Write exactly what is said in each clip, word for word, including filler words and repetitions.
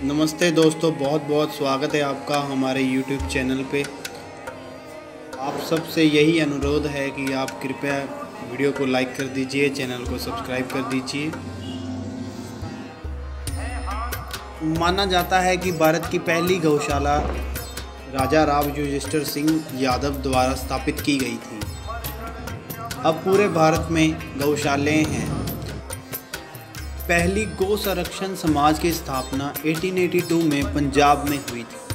नमस्ते दोस्तों, बहुत बहुत स्वागत है आपका हमारे यूट्यूब चैनल पे। आप सबसे यही अनुरोध है कि आप कृपया वीडियो को लाइक कर दीजिए, चैनल को सब्सक्राइब कर दीजिए। माना जाता है कि भारत की पहली गौशाला राजा राव युधिष्ठिर सिंह यादव द्वारा स्थापित की गई थी। अब पूरे भारत में गौशालाएं हैं। पहली गौ संरक्षण समाज की स्थापना अठारह सौ बयासी में पंजाब में हुई थी।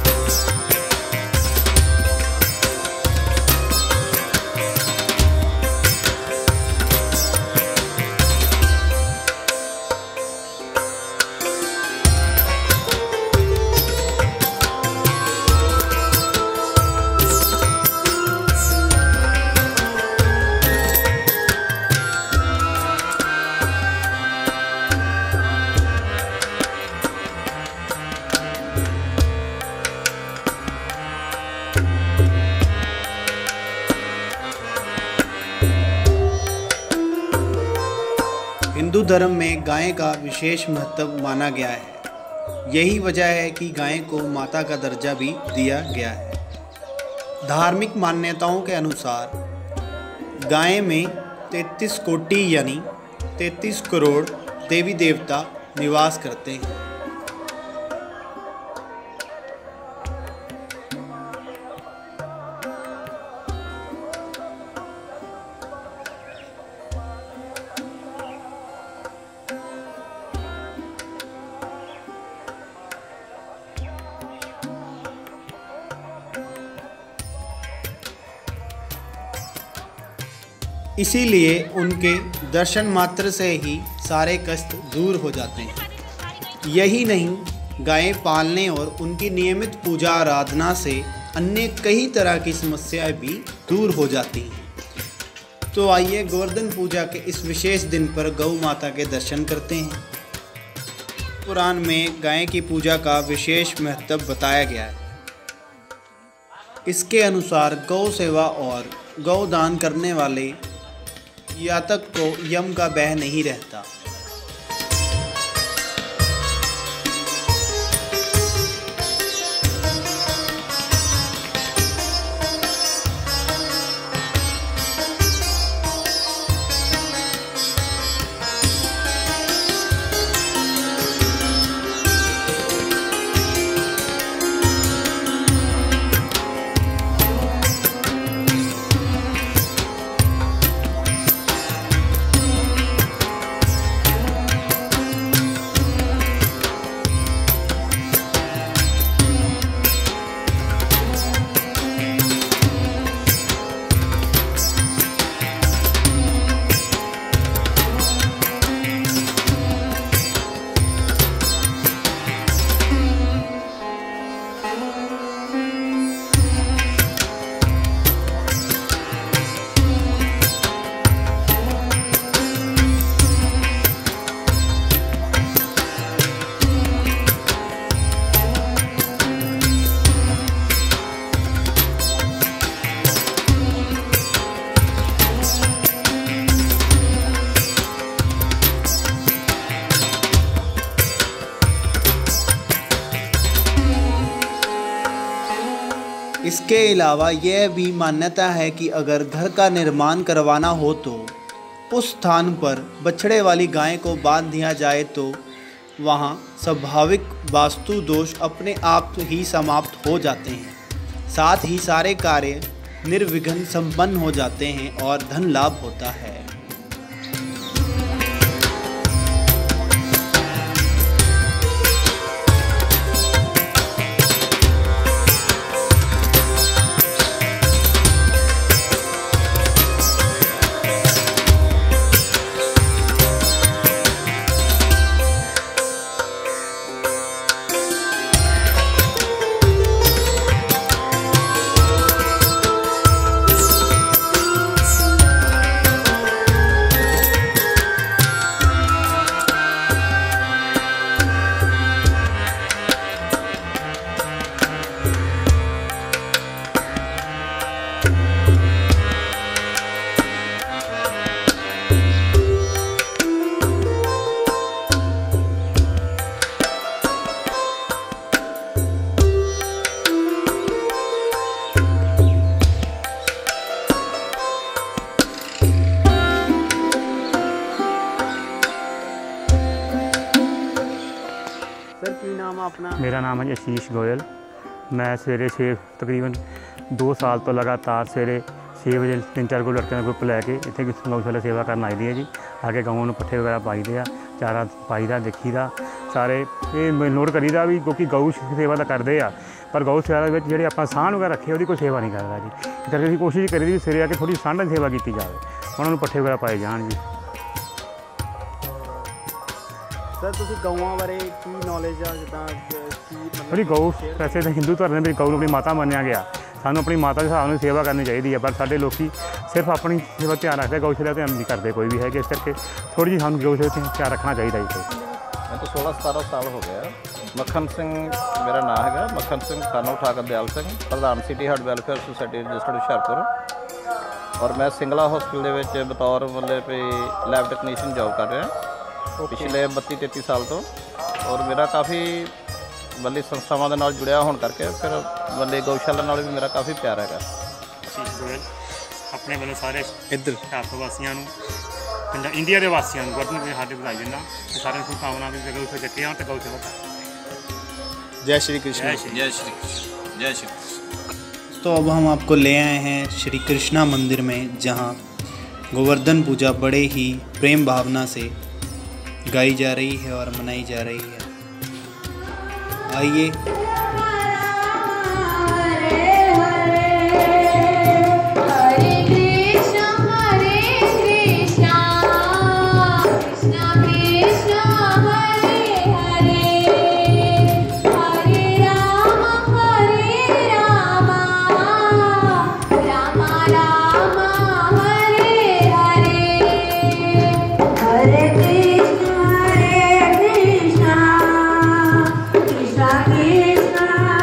हिंदू धर्म में गाय का विशेष महत्व माना गया है। यही वजह है कि गाय को माता का दर्जा भी दिया गया है। धार्मिक मान्यताओं के अनुसार गाय में तैंतीस कोटि यानी तैंतीस करोड़ देवी देवता निवास करते हैं। इसीलिए उनके दर्शन मात्र से ही सारे कष्ट दूर हो जाते हैं। यही नहीं, गायें पालने और उनकी नियमित पूजा आराधना से अन्य कई तरह की समस्याएं भी दूर हो जाती हैं। तो आइए गोवर्धन पूजा के इस विशेष दिन पर गौ माता के दर्शन करते हैं। पुराण में गाय की पूजा का विशेष महत्व बताया गया है। इसके अनुसार गौ सेवा और गौ दान करने वाले यातक को यम का भय नहीं रहता। इसके अलावा यह भी मान्यता है कि अगर घर का निर्माण करवाना हो तो उस स्थान पर बछड़े वाली गाय को बांध दिया जाए तो वहां स्वाभाविक वास्तु दोष अपने आप ही समाप्त हो जाते हैं। साथ ही सारे कार्य निर्विघ्न संपन्न हो जाते हैं और धन लाभ होता है। ਕੀ ਨਾਮ ਆ ਆਪਣਾ? ਮੇਰਾ ਨਾਮ ਹੈ ਜੀ ਆਸ਼ੀਸ਼ ਗੋਇਲ। ਮੈਂ ਸਵੇਰੇ ਛੇ ਤਕਰੀਬਨ ਦੋ ਸਾਲ ਤੋਂ ਲਗਾਤਾਰ ਸਵੇਰੇ ਛੇ ਵਜੇ ਤਿੰਨ ਚਾਰ ਕੋ ਲੜਕਿਆਂ ਦਾ ਗਰੁੱਪ ਲੈ ਕੇ ਇੱਥੇ ਗਊਸ਼ਾਲਾ ਸੇਵਾ ਕਰਨ ਆਈ ਦੀ ਹੈ ਜੀ। ਆ ਕੇ ਗਊਆਂ ਨੂੰ ਪੱਠੇ ਵਗੈਰਾ ਪਾਈਦੇ ਆ, ਚਾਰਾ ਪਾਈਦਾ, ਦੇਖੀਦਾ ਸਾਰੇ। ਇਹ ਨੋਟ ਕਰੀਦਾ ਵੀ ਕਿਉਂਕਿ ਗਊ ਸੇਵਾ ਤਾਂ ਕਰਦੇ ਆ, ਪਰ ਗਊ ਸੇਵਾ ਦੇ ਵਿੱਚ ਜਿਹੜੇ ਆਪਾਂ ਸਾਂਢ ਵਗੈਰਾ ਰੱਖੇ ਉਹਦੀ ਕੋਈ ਸੇਵਾ ਨਹੀਂ ਕਰਦਾ ਜੀ। ਇਸ ਕਰਕੇ ਅਸੀਂ ਕੋਸ਼ਿਸ਼ ਕਰੀ ਦੀ ਸਵੇਰੇ ਆ ਕੇ ਥੋੜ੍ਹੀ ਸਾਂਢਾਂ ਦੀ ਸੇਵਾ ਕੀਤੀ ਜਾਵੇ, ਉਹਨਾਂ ਨੂੰ ਪੱਠੇ ਵਗੈਰਾ ਪਾਏ ਜਾਣ ਜੀ। ਸਰ ਤੁਸੀਂ ਗਊਆਂ ਬਾਰੇ ਕੀ ਨੌਲੇਜ ਆ, ਜਿੱਦਾਂ ਕੀ ਮੇਰੀ ਗਊ ਵੈਸੇ ਤਾਂ ਹਿੰਦੂ ਧਰਮ ਵਿੱਚ ਗਊ ਨੂੰ ਆਪਣੀ ਮਾਤਾ ਮੰਨਿਆ ਗਿਆ। ਸਾਨੂੰ ਆਪਣੀ ਮਾਤਾ ਦੇ ਹਿਸਾਬ ਨਾਲ ਸੇਵਾ ਕਰਨੀ ਚਾਹੀਦੀ ਹੈ, ਪਰ ਸਾਡੇ ਲੋਕ ਸਿਰਫ ਆਪਣੀ ਸੇਵਾ ਧਿਆਨ ਰੱਖਦੇ, ਗਊਸ਼ਾਲਾ ਧਿਆਨ ਨਹੀਂ ਕਰਦੇ ਕੋਈ ਵੀ ਹੈਗੇ। ਇਸ ਕਰਕੇ ਥੋੜ੍ਹੀ ਜਿਹੀ ਸਾਨੂੰ ਗਊਸ਼ਾਲਾ ਧਿਆਨ ਰੱਖਣਾ ਚਾਹੀਦਾ ਜੀ। मैं तो सोलह सतारह साल हो गया। मक्खन सिंह मेरा नाम है, मक्खन सिंह सन ऑफ ठाकर दयाल सिंह, प्रधान city heart welfare society registered Hoshiarpur. और मैं सिंगला हॉस्पिटल के बतौर मतलब भी लैब टैक्नीशियन जॉब कर रहा पिछले बत्ती तेती साल तो। और मेरा काफ़ी मतलब संस्थावां दे नाल जुड़िया होने करके फिर मतलब गौशाला नाल भी मेरा काफ़ी प्यार है। आशीष गोयल अपने वालों सारे इधर हुशियारपुर वासियों इंडिया के वासियों गुरदन के हाथ बधाई देना, सारे शुभकामना भी गऊ जटे आन तो गऊ। जय श्री कृष्ण। जय श्री कृष्ण। जय श्री कृष्ण। तो अब हम आपको ले आए हैं श्री कृष्णा मंदिर में, जहाँ गोवर्धन पूजा बड़े ही प्रेम भावना से गाई जा रही है और मनाई जा रही है। आइए Krishna, Krishna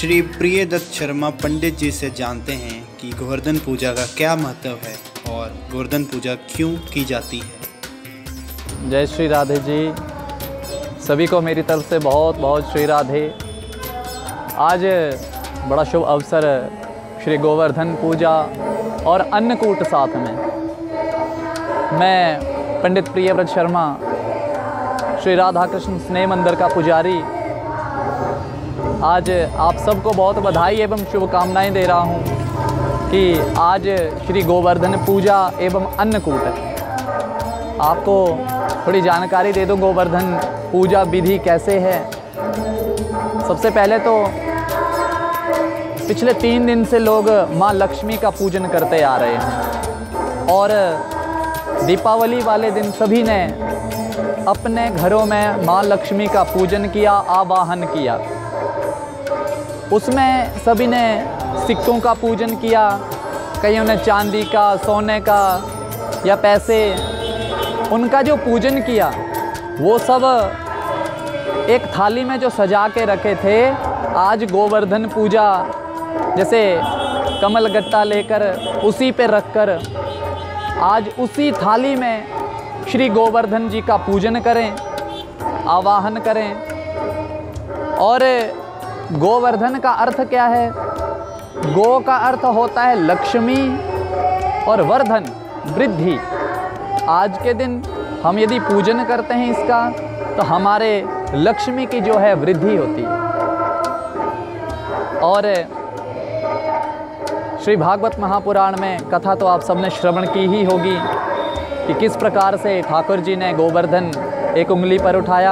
श्री प्रियदत्त शर्मा पंडित जी से जानते हैं कि गोवर्धन पूजा का क्या महत्व है और गोवर्धन पूजा क्यों की जाती है। जय श्री राधे जी, सभी को मेरी तरफ से बहुत बहुत श्री राधे। आज बड़ा शुभ अवसर श्री गोवर्धन पूजा और अन्नकूट साथ में। मैं पंडित प्रियव्रत शर्मा, श्री राधा कृष्ण स्नेह मंदिर का पुजारी, आज आप सबको बहुत बधाई एवं शुभकामनाएं दे रहा हूं कि आज श्री गोवर्धन पूजा एवं अन्नकूट। आपको थोड़ी जानकारी दे दूं गोवर्धन पूजा विधि कैसे है। सबसे पहले तो पिछले तीन दिन से लोग माँ लक्ष्मी का पूजन करते आ रहे हैं और दीपावली वाले दिन सभी ने अपने घरों में माँ लक्ष्मी का पूजन किया, आवाहन किया। उसमें सभी ने सिक्कों का पूजन किया, कईयों ने चांदी का, सोने का या पैसे, उनका जो पूजन किया वो सब एक थाली में जो सजा के रखे थे। आज गोवर्धन पूजा जैसे कमल गट्टा लेकर उसी पे रखकर आज उसी थाली में श्री गोवर्धन जी का पूजन करें, आवाहन करें। और गोवर्धन का अर्थ क्या है? गो का अर्थ होता है लक्ष्मी और वर्धन वृद्धि। आज के दिन हम यदि पूजन करते हैं इसका तो हमारे लक्ष्मी की जो है वृद्धि होती है। और श्री भागवत महापुराण में कथा तो आप सबने श्रवण की ही होगी कि किस प्रकार से ठाकुर जी ने गोवर्धन एक उंगली पर उठाया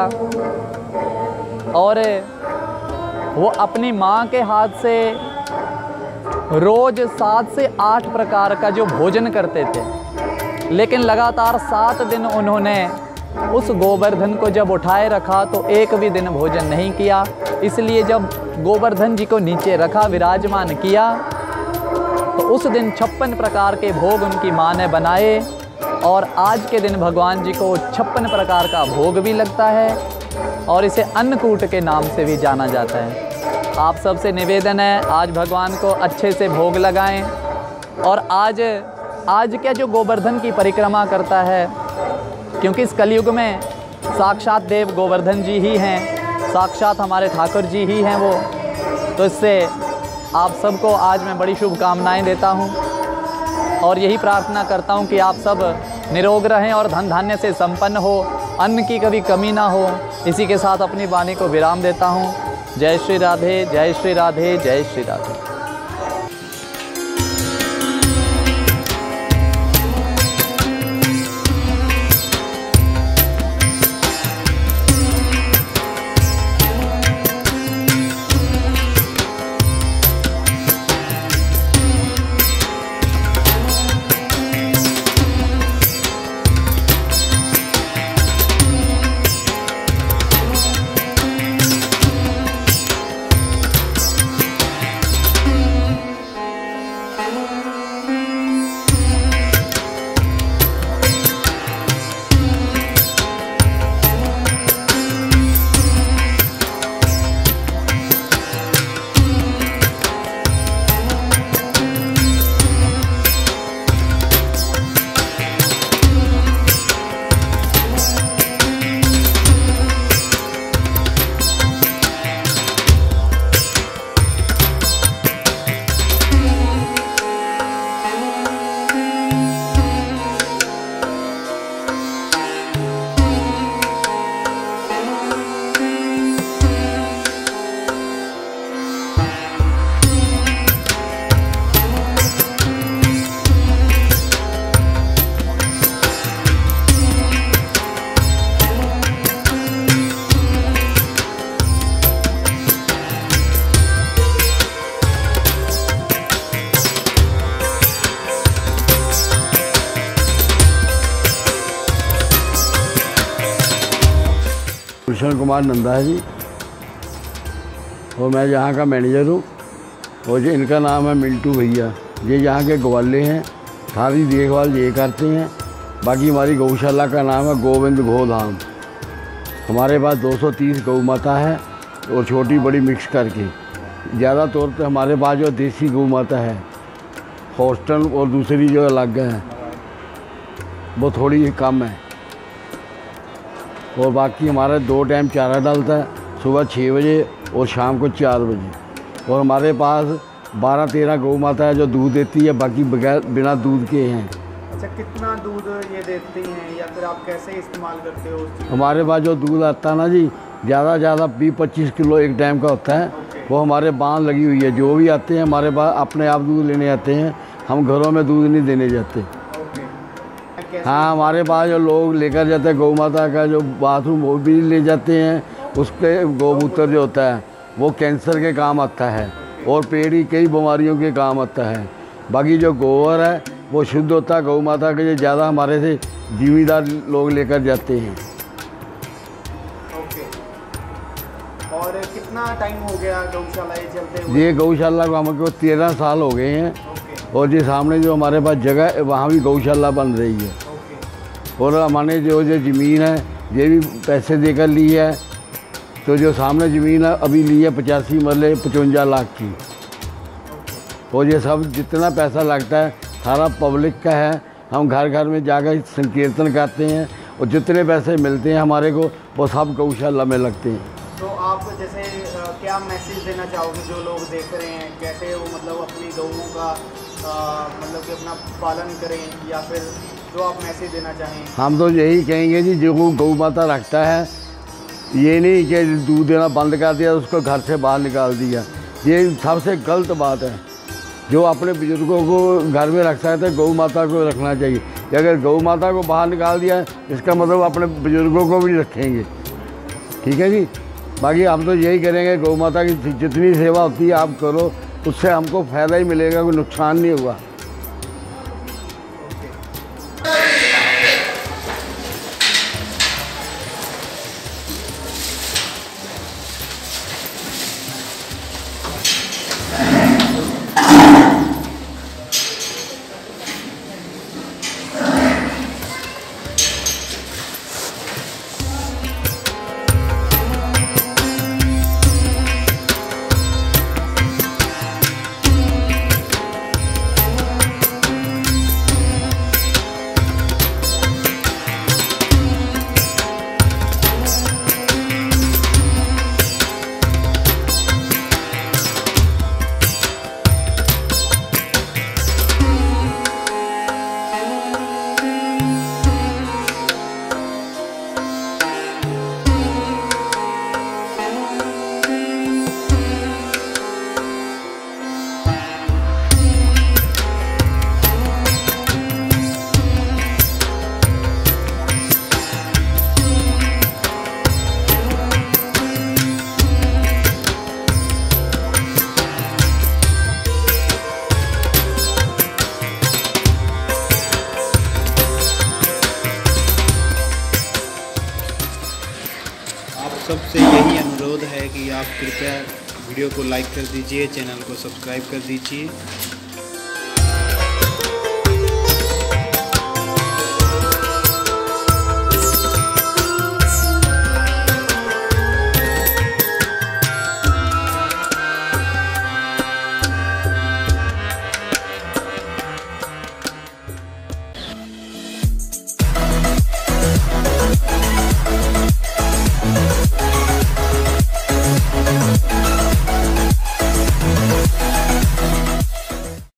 और वो अपनी माँ के हाथ से रोज सात से आठ प्रकार का जो भोजन करते थे, लेकिन लगातार सात दिन उन्होंने उस गोवर्धन को जब उठाए रखा तो एक भी दिन भोजन नहीं किया। इसलिए जब गोवर्धन जी को नीचे रखा, विराजमान किया, तो उस दिन छप्पन प्रकार के भोग उनकी माँ ने बनाए और आज के दिन भगवान जी को छप्पन प्रकार का भोग भी लगता है और इसे अन्नकूट के नाम से भी जाना जाता है। आप सबसे निवेदन है आज भगवान को अच्छे से भोग लगाएं। और आज आज क्या जो गोवर्धन की परिक्रमा करता है, क्योंकि इस कलयुग में साक्षात देव गोवर्धन जी ही हैं, साक्षात हमारे ठाकुर जी ही हैं वो, तो इससे आप सबको आज मैं बड़ी शुभकामनाएं देता हूं और यही प्रार्थना करता हूं कि आप सब निरोग रहें और धन धान्य से संपन्न हो, अन्न की कभी कमी ना हो। इसी के साथ अपनी वाणी को विराम देता हूं। जय श्री राधे, जय श्री राधे, जय श्री राधे। कृष्ण कुमार नंदा है जी, और मैं यहाँ का मैनेजर हूँ। और जो इनका नाम है मिंटू भैया, ये यहाँ के ग्वाले हैं, सारी देखभाल ये करते हैं। बाकी हमारी गौशाला का नाम है गोविंद गोधाम। हमारे पास दो सौ तीस गौ माता है और छोटी बड़ी मिक्स करके। ज़्यादा तौर पे हमारे पास जो देसी गौ माता है, हॉस्टल और दूसरी जो अलग है वो थोड़ी कम है। और बाकी हमारा दो टाइम चारा डालता है, सुबह छः बजे और शाम को चार बजे। और हमारे पास बारह तेरह गौ माता है जो दूध देती है, बाकी बगैर बिना दूध के हैं। अच्छा, कितना दूध ये देती हैं या फिर आप कैसे इस्तेमाल करते हो उस चीज़? हमारे पास जो दूध आता है ना जी, ज़्यादा ज़्यादा बीस पच्चीस किलो एक टाइम का होता है। वो हमारे बांध लगी हुई है, जो भी आते हैं हमारे पास अपने आप दूध लेने आते हैं, हम घरों में दूध नहीं देने जाते। हाँ, हमारे पास जो लोग लेकर जाते हैं गौ माता का जो बाथरूम वो भी ले जाते हैं, उसके गोमूत्र जो होता है वो कैंसर के काम आता है और पेट की कई बीमारियों के काम आता है। बाकी जो गोबर है वो शुद्ध होता है गौ माता के, जो ज़्यादा हमारे से जिम्मेदार लोग लेकर जाते हैं। ओके। और कितना टाइम हो गया गौशाला ये चलते हुए? ये गौशाला को हमको तेरह साल हो गए हैं। ओके। और जी सामने जो हमारे पास जगह है वहाँ भी गौशाला बन रही है। ओके। और हमारे जो जो ज़मीन है ये भी पैसे देकर ली है। तो जो सामने ज़मीन है अभी ली है पचासी मरले पचवंजा लाख की। और ये सब जितना पैसा लगता है सारा पब्लिक का है। हम घर घर में जाकर संकीर्तन करते हैं और जितने पैसे मिलते हैं हमारे को वो सब गौशाला में लगते हैं। तो आप जैसे अ, क्या मैसेज देना चाहोगे जो लोग देख रहे हैं, कैसे वो मतलब अपनी गौओं का अ, मतलब कि अपना पालन करें, या फिर जो आप मैसेज देना चाहें? हम तो यही कहेंगे जी, जो गौ माता रखता है ये नहीं कि दूध देना बंद कर दिया उसको घर से बाहर निकाल दिया, ये सबसे गलत बात है। जो अपने बुजुर्गों को घर में रख सकते हैं गौ माता को रखना चाहिए। अगर गौ माता को बाहर निकाल दिया इसका मतलब अपने बुजुर्गों को भी रखेंगे। ठीक है जी। बाकी हम तो यही करेंगे, गौ माता की जितनी सेवा होती है आप करो, उससे हमको फ़ायदा ही मिलेगा, कोई नुकसान नहीं हुआ। सबसे यही अनुरोध है कि आप कृपया वीडियो को लाइक कर दीजिए, चैनल को सब्सक्राइब कर दीजिए।